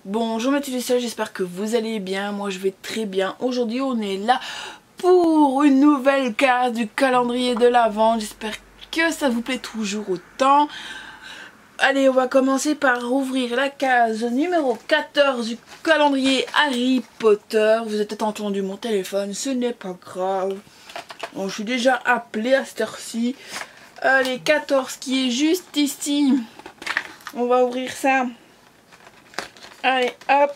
Bonjour Mathilde et Célia, j'espère que vous allez bien, moi je vais très bien. Aujourd'hui on est là pour une nouvelle case du calendrier de l'Avent. J'espère que ça vous plaît toujours autant. Allez, on va commencer par ouvrir la case numéro 14 du calendrier Harry Potter. Vous avez peut-être entendu mon téléphone, ce n'est pas grave. Bon, je suis déjà appelée à cette heure-ci. Allez, 14 qui est juste ici. On va ouvrir ça. Allez, hop.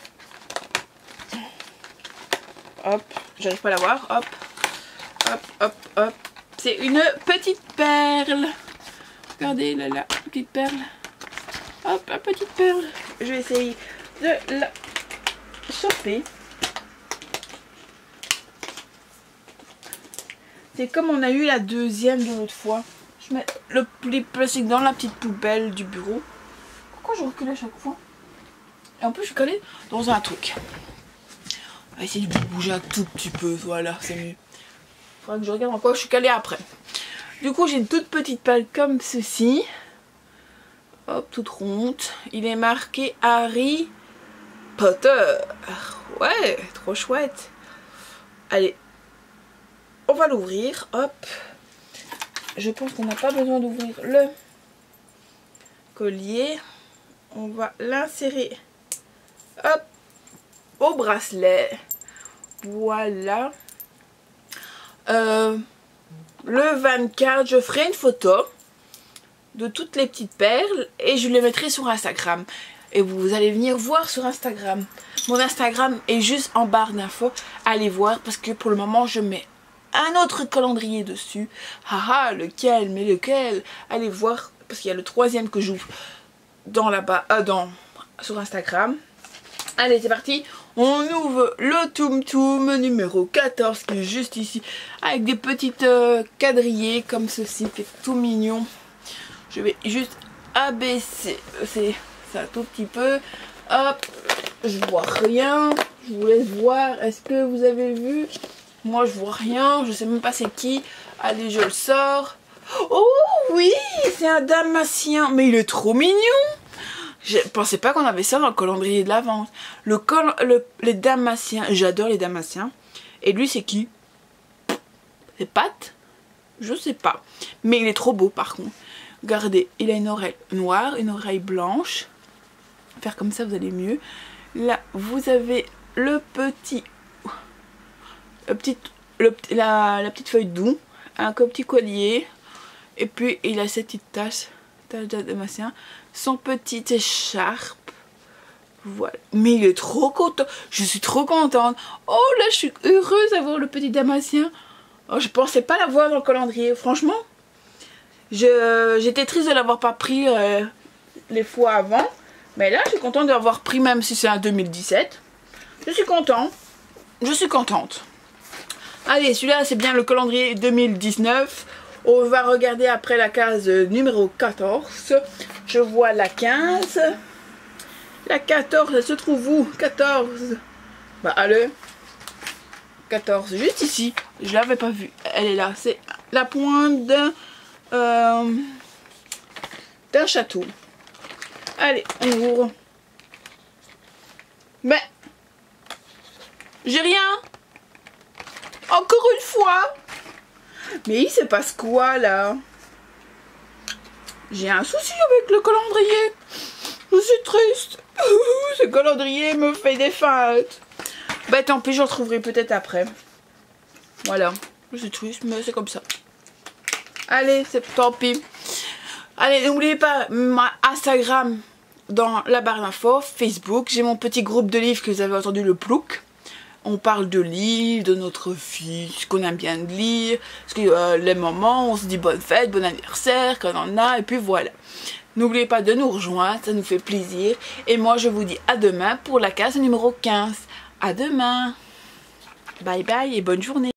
Hop, j'arrive pas à la voir. Hop. Hop, hop, hop. C'est une petite perle. Regardez là, là, petite perle. Hop, la petite perle. Je vais essayer de la choper. C'est comme on a eu la deuxième de l'autre fois. Je mets le plastique dans la petite poubelle du bureau. Pourquoi je recule à chaque fois? Et en plus je suis collée dans un truc. On va essayer de bouger un tout petit peu. Voilà, c'est mieux. Faudra que je regarde en quoi je suis calée après. Du coup j'ai une toute petite pelle comme ceci. Hop, toute ronde. Il est marqué Harry Potter. Ouais, trop chouette. Allez, on va l'ouvrir. Hop. Je pense qu'on n'a pas besoin d'ouvrir le collier. On va l'insérer. Hop, au bracelet. Voilà. Le 24, je ferai une photo de toutes les petites perles et je les mettrai sur Instagram. Et vous allez venir voir sur Instagram. Mon Instagram est juste en barre d'infos. Allez voir parce que pour le moment je mets un autre calendrier dessus. Haha, lequel? Mais lequel? Allez voir parce qu'il y a le troisième que j'ouvre dans là-bas, sur Instagram. Allez, c'est parti. On ouvre le Toum Toum numéro 14 qui est juste ici avec des petites quadrillés comme ceci, qui est tout mignon. Je vais juste abaisser ça tout petit peu. Hop, je vois rien. Je vous laisse voir. Est-ce que vous avez vu? Moi, je vois rien. Je sais même pas c'est qui. Allez, je le sors. Oh oui, c'est un damasien. Mais il est trop mignon. Je pensais pas qu'on avait ça dans le calendrier de l'Avent. Les damasiens, j'adore les damasiens. Et lui, c'est qui? C'est Pat? Je sais pas. Mais il est trop beau par contre. Regardez, il a une oreille noire, une oreille blanche. Faire comme ça, vous allez mieux. Là, vous avez la petite feuille doux. Un petit collier. Et puis, il a cette petite tache de damasien. Son petit écharpe. Voilà. Mais il est trop content. Je suis trop contente. Oh là, je suis heureuse d'avoir le petit damasien. Oh, je pensais pas l'avoir dans le calendrier. Franchement, j'étais triste de l'avoir pas pris les fois avant. Mais là, je suis contente de l'avoir pris même si c'est un 2017. Je suis contente. Je suis contente. Allez, celui-là, c'est bien le calendrier 2019. On va regarder après la case numéro 14. Je vois la 15. La 14, elle se trouve où? 14. Bah allez. 14, juste ici. Je l'avais pas vue. Elle est là. C'est la pointe d'un château. Allez, on ouvre. Mais j'ai rien. Encore une fois. Mais il se passe quoi là? J'ai un souci avec le calendrier. Je suis triste. Ce calendrier me fait des feintes. Bah tant pis, je retrouverai peut-être après. Voilà. Je suis triste, mais c'est comme ça. Allez, c'est tant pis. Allez, n'oubliez pas ma Instagram dans la barre d'infos, Facebook. J'ai mon petit groupe de livres que vous avez entendu, le Plouc. On parle de livres, de notre vie, ce qu'on aime bien de lire, parce que les moments, on se dit bonne fête, bon anniversaire, qu'on en a, et puis voilà. N'oubliez pas de nous rejoindre, ça nous fait plaisir. Et moi, je vous dis à demain pour la case numéro 15. À demain. Bye bye et bonne journée.